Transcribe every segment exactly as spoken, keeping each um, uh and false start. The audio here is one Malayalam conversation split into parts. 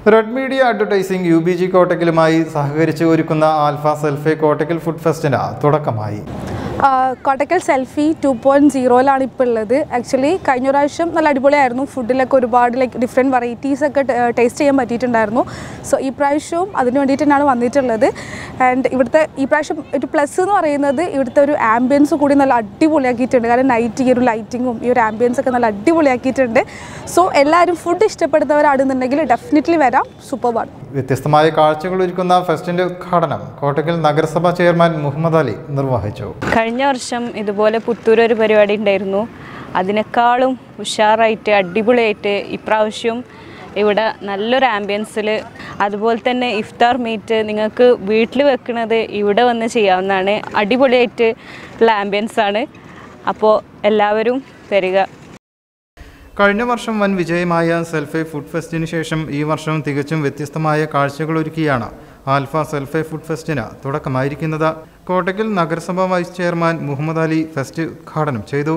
Red media advertising U B G കോട്ടക്കലുമായി സഹകരിച്ച് ഒരുക്കുന്ന ആൽഫ സെൽഫി കോട്ടക്കൽ ഫുഡ് ഫെസ്റ്റിന് തുടക്കമായി. കോട്ടക്കൽ സെൽഫി ടു പോയിൻറ്റ് സീറോയിലാണ് ഇപ്പോൾ ഉള്ളത്. ആക്ച്വലി കഴിഞ്ഞ പ്രാവശ്യം നല്ല അടിപൊളിയായിരുന്നു. ഫുഡിലൊക്കെ ഒരുപാട് ലൈക്ക് ഡിഫറെൻറ്റ് വെറൈറ്റീസ് ഒക്കെ ടേസ്റ്റ് ചെയ്യാൻ പറ്റിയിട്ടുണ്ടായിരുന്നു. സോ ഈ പ്രാവശ്യവും അതിന് വേണ്ടിയിട്ട് തന്നെയാണ് വന്നിട്ടുള്ളത്. ആൻഡ് ഇവിടുത്തെ ഈ പ്രാവശ്യം ഒരു പ്ലസ് എന്ന് പറയുന്നത് ഇവിടുത്തെ ഒരു ആംബിയൻസ് കൂടി നല്ല അടിപൊളിയാക്കിയിട്ടുണ്ട്. കാരണം നൈറ്റ് ഈ ഒരു ലൈറ്റിങ്ങും ഈ ഒരു ആംബിയൻസ് ഒക്കെ നല്ല അടിപൊളിയാക്കിയിട്ടുണ്ട്. സോ എല്ലാവരും ഫുഡ് ഇഷ്ടപ്പെടുന്നവരാണെന്നുണ്ടെങ്കിൽ ഡെഫിനറ്റ്ലി വരാം. സൂപ്പർബാണ്. വ്യത്യസ്തമായ കാഴ്ചകൾ ഒരുക്കുന്ന ഫെസ്റ്റിന്റെ ഉദ്ഘാടനം കോട്ടക്കൽ നഗരസഭാ ചെയർമാൻ മുഹമ്മദ് അലി നിർവഹിച്ചു. കഴിഞ്ഞ വർഷം ഇതുപോലെ പുത്തൂർ ഒരു പരിപാടി ഉണ്ടായിരുന്നു. അതിനേക്കാളും ഉഷാറായിട്ട് അടിപൊളിയായിട്ട് ഇപ്രാവശ്യം ഇവിടെ നല്ലൊരു ആംബിയൻസിൽ, അതുപോലെ തന്നെ ഇഫ്താർ മീറ്റ് നിങ്ങൾക്ക് വീട്ടിൽ വെക്കുന്നത് ഇവിടെ വന്ന് ചെയ്യാവുന്നതാണ്. അടിപൊളിയായിട്ട് ഉള്ള ആംബിയൻസാണ്. അപ്പോൾ എല്ലാവരും വരിക. കഴിഞ്ഞ വർഷം വൻ വിജയമായ സെൽഫി ഫുഡ് ഫെസ്റ്റിന് ശേഷം ഈ വർഷം തികച്ചും വ്യത്യസ്തമായ കാഴ്ചകൾ ഒരുക്കിയാണ് ആൽഫ സെൽഫി ഫുഡ് ഫെസ്റ്റിന് തുടക്കമായിരിക്കുന്നത്. കോട്ടക്കൽ നഗരസഭാ vice chairman Muhammad Ali fest ഉദ്ഘാടനം ചെയ്തു.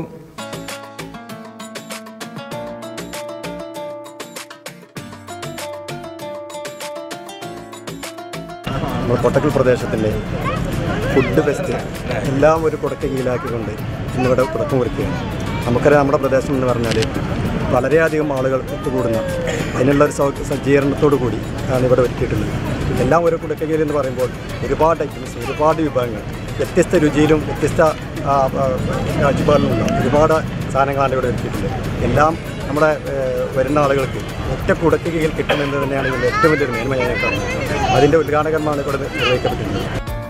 കോട്ടക്കൽ പ്രദേശത്തിലെ ഫുഡ് ഫെസ്റ്റ് എല്ലാം ഒരു കുടക്കീഴിലാക്കിക്കൊണ്ട് ഇന്നിവിടെ തുടക്കം കുറിക്കുകയാണ്. നമുക്കറിയാം, നമ്മുടെ പ്രദേശം എന്ന് പറഞ്ഞാൽ വളരെയധികം ആളുകൾ ഒത്തുകൂടുന്ന അതിനുള്ളൊരു സജ്ജീകരണത്തോടു കൂടി ആണ് ഇവിടെ ഒരുക്കിയിട്ടുള്ളത്. എല്ലാം ഒരു കുടക്കീഴിൽ എന്ന് പറയുമ്പോൾ ഒരുപാട് ഐറ്റംസ്, ഒരുപാട് വിഭവങ്ങൾ, വ്യത്യസ്ത രുചിയിലും വ്യത്യസ്ത കാഴ്ചപ്പാടിലുമുള്ള ഒരുപാട് സാധനങ്ങളാണ് ഇവിടെ ഒരുക്കിയിട്ടുള്ളത്. എല്ലാം നമ്മുടെ വരുന്ന ആളുകൾക്ക് ഒറ്റ കുടക്കീഴിൽ കിട്ടുമെന്ന് തന്നെയാണ് ഇതിൻ്റെ ഏറ്റവും വലിയൊരു മേന്മ ഞാൻ കാണുന്നത്. അതിൻ്റെ ഉദ്ഘാടകമാണ് ഇവിടെ നിർവഹിക്കപ്പെട്ടിട്ടുള്ളത്.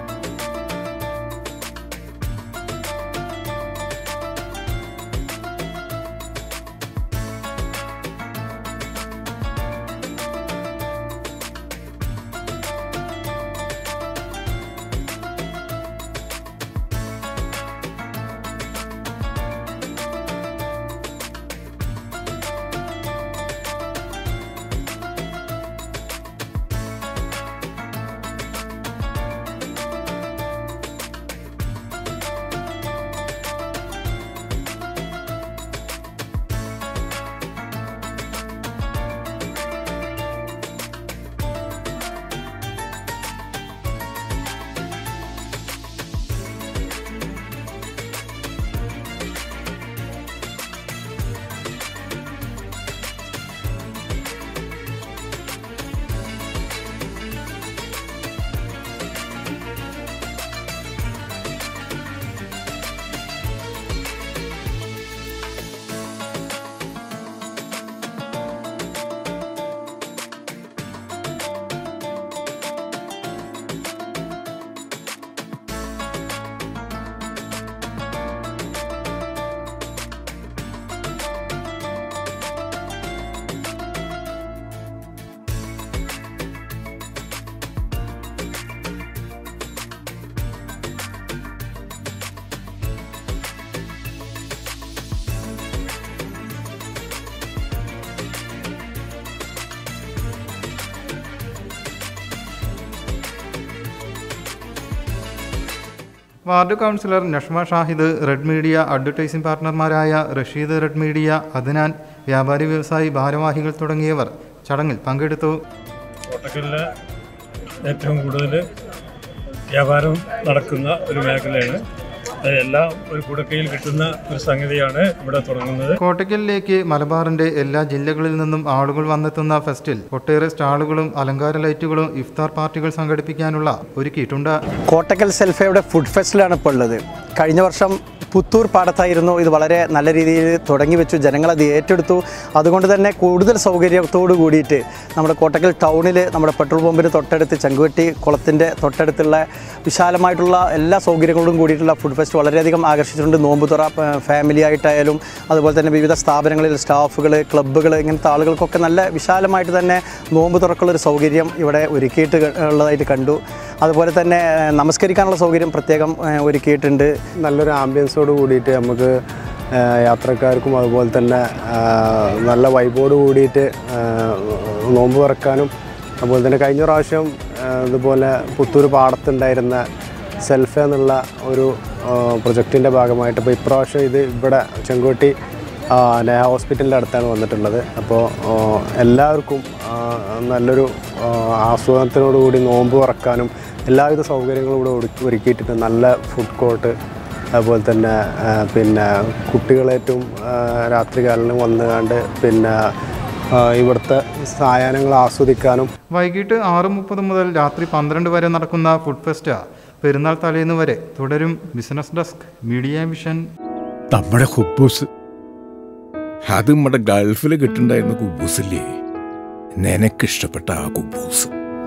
Ward councillor Nashma Shahid, red media advertising പാർട്ണർമാരായ റഷീദ്, റെഡ് മീഡിയ, അദ്നാൻ, വ്യാപാരി വ്യവസായി ഭാരവാഹികൾ തുടങ്ങിയവർ ചടങ്ങിൽ പങ്കെടുത്തു. കോട്ടക്കലിലെ ഏറ്റവും കൂടുതൽ വ്യാപാരം നടക്കുന്ന ഒരു മേഖലയാണ്. എല്ലാം ഒരു കുടക്കയിൽ കിട്ടുന്ന ഒരു സംഗതിയാണ് ഇവിടെ തുടങ്ങുന്നത്. കോട്ടക്കലിലേക്ക് മലബാറിന്റെ എല്ലാ ജില്ലകളിൽ നിന്നും ആളുകൾ വന്നെത്തുന്ന ഫെസ്റ്റിൽ ഒട്ടേറെ സ്റ്റാളുകളും അലങ്കാര ലൈറ്റുകളും ഇഫ്താർ പാർട്ടികൾ സംഘടിപ്പിക്കാനുള്ള ഒരുക്കിയിട്ടുണ്ട്. കോട്ടക്കൽ സെൽഫയുടെ ഫുഡ് ഫെസ്റ്റിലാണ് ഇപ്പോൾ ഉള്ളത്. കഴിഞ്ഞ വർഷം പുത്തൂർ പാടത്തായിരുന്നു ഇത് വളരെ നല്ല രീതിയിൽ തുടങ്ങി വെച്ചു. ജനങ്ങളത് ഏറ്റെടുത്തു. അതുകൊണ്ട് തന്നെ കൂടുതൽ സൗകര്യത്തോടു കൂടിയിട്ട് നമ്മുടെ കോട്ടക്കൽ ടൗണിൽ നമ്മുടെ പെട്രോൾ പമ്പിന് തൊട്ടടുത്ത് ചെങ്കുവെട്ടി കുളത്തിൻ്റെ തൊട്ടടുത്തുള്ള വിശാലമായിട്ടുള്ള എല്ലാ സൗകര്യങ്ങളോടും കൂടിയിട്ടുള്ള ഫുഡ് ഫെസ്റ്റ് വളരെയധികം ആകർഷിച്ചിട്ടുണ്ട്. നോമ്പുതുറ ഫാമിലി ആയിട്ടായാലും അതുപോലെ തന്നെ വിവിധ സ്ഥാപനങ്ങളിൽ സ്റ്റാഫുകൾ, ക്ലബ്ബുകൾ, ഇങ്ങനത്തെ ആളുകൾക്കൊക്കെ നല്ല വിശാലമായിട്ട് തന്നെ നോമ്പ് തുറക്കുള്ളൊരു സൗകര്യം ഇവിടെ ഒരുക്കിയിട്ട് ഉള്ളതായിട്ട് കണ്ടു. അതുപോലെ തന്നെ നമസ്കരിക്കാനുള്ള സൗകര്യം പ്രത്യേകം ഒരുക്കിയിട്ടുണ്ട്. നല്ലൊരു ആംബിയൻസോട് കൂടിയിട്ട് നമുക്ക് യാത്രക്കാർക്കും അതുപോലെ തന്നെ നല്ല വൈബോട് കൂടിയിട്ട് നോമ്പ് തുറക്കാനും, അതുപോലെ തന്നെ കഴിഞ്ഞ പ്രാവശ്യം ഇതുപോലെ പുത്തൂർ പാടത്തുണ്ടായിരുന്ന സെൽഫി എന്നുള്ള ഒരു പ്രൊജക്റ്റിൻ്റെ ഭാഗമായിട്ട് ഇപ്പോൾ ഇപ്രാവശ്യം ഇത് ഇവിടെ ചെങ്കോട്ടി നയ ഹോസ്പിറ്റലിൻ്റെ അടുത്താണ് വന്നിട്ടുള്ളത്. അപ്പോൾ എല്ലാവർക്കും നല്ലൊരു ആസ്വാദനത്തിനോടുകൂടി നോമ്പ് തുറക്കാനും എല്ലാവിധ സൗകര്യങ്ങളും ഇവിടെ ഒരുക്കിയിട്ടുണ്ട്. നല്ല ഫുഡ് കോർട്ട്, അതുപോലെ തന്നെ പിന്നെ കുട്ടികളേറ്റവും രാത്രികാലം വന്നു കണ്ട് പിന്നെ ഇവിടുത്തെ സായാഹ്നങ്ങൾ ആസ്വദിക്കാനും. വൈകിട്ട് ആറ് മുപ്പത് മുതൽ രാത്രി പന്ത്രണ്ട് വരെ നടക്കുന്ന ഫുഡ് ഫെസ്റ്റ് പെരുന്നാൾ തലേന്ന് വരെ തുടരും. Business desk, media vision. നമ്മുടെ കുബൂസ് അത് നമ്മുടെ ഗൾഫിൽ കിട്ടുണ്ടായിരുന്ന കുബൂസില്ലേ, നിനക്കിഷ്ടപ്പെട്ട ആ കുബൂസ്.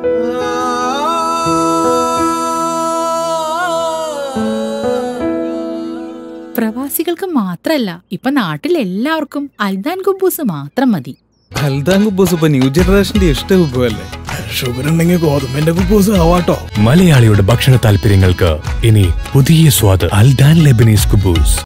പ്രവാസികൾക്ക് മാത്രല്ല, ഇപ്പൊ നാട്ടിൽ എല്ലാവർക്കും അൽദാൻ കുബൂസ് മാത്രം മതി. അൽദാൻ കുബൂസ് ഇപ്പൊ ന്യൂ ജനറേഷന്റെ ഇഷ്ട കുബുവല്ലേ. ഷുഗർ ഉണ്ടെങ്കിൽ ഗോതമ്പിന്റെ കുബൂസ് ആവാട്ടോ. മലയാളിയുടെ ഭക്ഷണ താല്പര്യങ്ങൾക്ക് ഇനി പുതിയ സ്വാദ്. അൽദാൻ ലെബനീസ് കുബൂസ്.